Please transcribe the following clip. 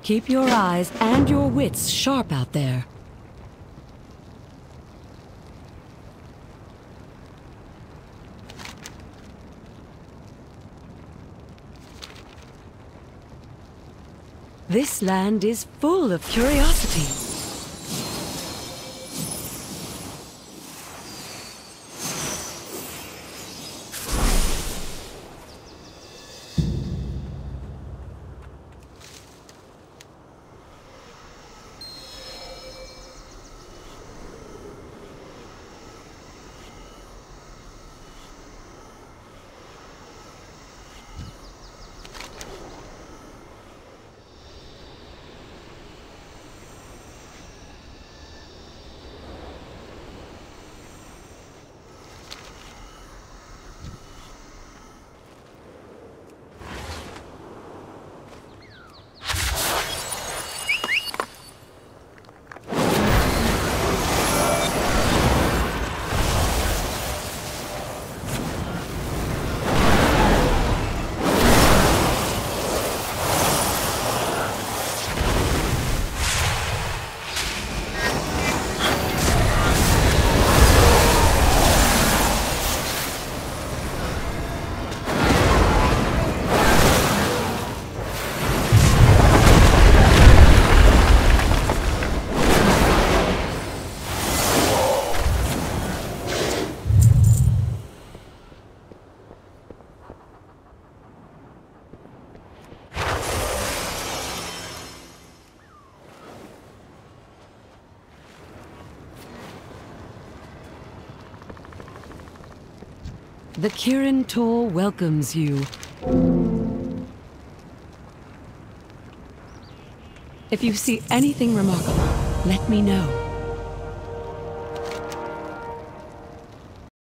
Keep your eyes and your wits sharp out there. This land is full of curiosity. The Kirin Tor welcomes you. If you see anything remarkable, let me know.